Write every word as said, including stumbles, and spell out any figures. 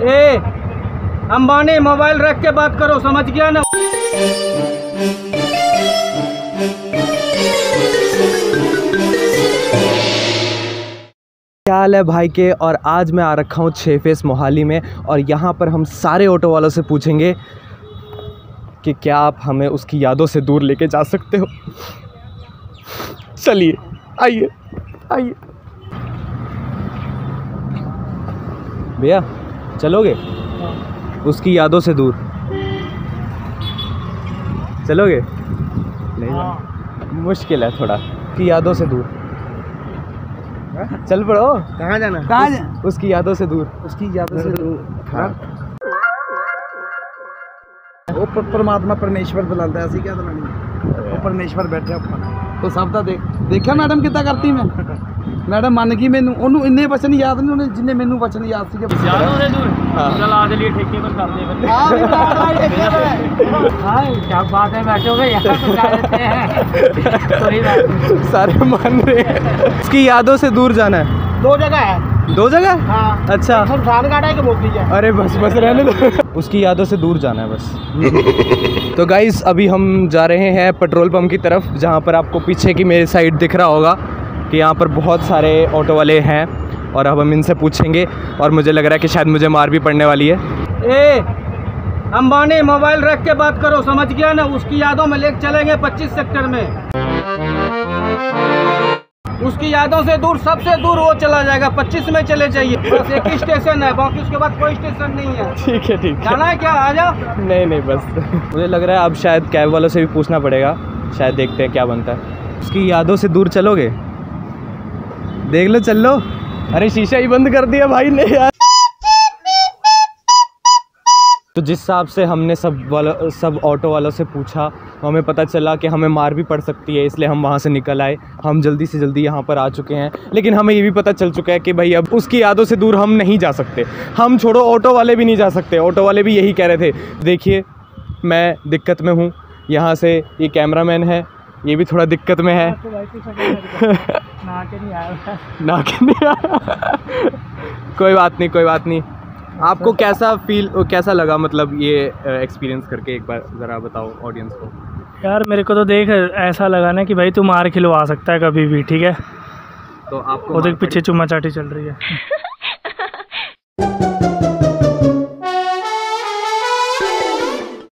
ए Ambani, mobile रख के बात करो, समझ गया ना। क्या हाल है भाई के। और आज मैं आ रखा हूँ छः फेस मोहाली में, और यहाँ पर हम सारे ऑटो वालों से पूछेंगे कि क्या आप हमें उसकी यादों से दूर लेके जा सकते हो। चलिए आइए आइए भैया, चलोगे उसकी यादों से दूर? चलोगे? नहीं हाँ। मुश्किल है थोड़ा, की यादों से दूर। चल पड़ो। कहाँ जाना? कहाँ जाना? उसकी यादों से दूर। उसकी यादों से दूर। हाँ। वो परमात्मा परमेश्वर बुलाता है, ऐसी क्या बुलानी? वो परमेश्वर बैठे ऊपर तो सब दा देख देखिया मैडम कितना करती। मैं मैडम मन गई, मैनू ओनू इन्ने वचन याद नहीं उन्हें जिन्ने मैनू वचन याद सी। यादों से दूर। चल आज लिए ठेके पर कर दे फिर। हां भी भाई ठेके पे। हां क्या बात है, बैठोगे यहां तो जा देते हैं। कोई बात नहीं, सारे मान रहे हैं। उसकी यादों से दूर जाना है। दो जगह है। दो जगह? हाँ। अच्छा, शमशान घाट है कि मोती है? अरे बस बस रहने दो। उसकी यादों से दूर जाना है बस। तो गाइस अभी हम जा रहे हैं पेट्रोल पंप की तरफ, जहाँ पर आपको पीछे की मेरी साइड दिख रहा होगा कि यहाँ पर बहुत सारे ऑटो वाले हैं, और अब हम इनसे पूछेंगे। और मुझे लग रहा है कि शायद मुझे मार भी पड़ने वाली है। ए अंबानी, मोबाइल रख के बात करो, समझ गया ना। उसकी यादों में लेके चलेंगे पच्चीस सेक्टर में। उसकी यादों से दूर, सबसे दूर वो चला जाएगा, पच्चीस में चले जाइए। बस एक ही स्टेशन है, बाकी उसके बाद कोई स्टेशन नहीं है। ठीक है ठीक है। जाना है क्या? आ जाओ। नहीं नहीं बस मुझे लग रहा है अब शायद कैब वालों से भी पूछना पड़ेगा, शायद देखते हैं क्या बनता है। उसकी यादों से दूर चलोगे? देख लो, चल लो। अरे शीशा ही बंद कर दिया भाई ने यार। तो जिस हिसाब से हमने सब वालों सब ऑटो वालों से पूछा, हमें पता चला कि हमें मार भी पड़ सकती है, इसलिए हम वहाँ से निकल आए। हम जल्दी से जल्दी यहाँ पर आ चुके हैं, लेकिन हमें ये भी पता चल चुका है कि भाई अब उसकी यादों से दूर हम नहीं जा सकते। हम छोड़ो, ऑटो वाले भी नहीं जा सकते। ऑटो वाले भी यही कह रहे थे। देखिए मैं दिक्कत में हूँ, यहाँ से ये कैमरामैन है, ये भी थोड़ा दिक्कत में है। ना के नहीं आया। ना के नहीं आया। कोई बात नहीं, कोई बात नहीं। आपको कैसा फील कैसा लगा, मतलब ये एक्सपीरियंस करके? एक बार ज़रा बताओ ऑडियंस को। यार मेरे को तो देख ऐसा लगा ना कि भाई तू मार खिलवा सकता है कभी भी, ठीक है? तो आपको वो देख पीछे चुम्मा चाटी चल रही है।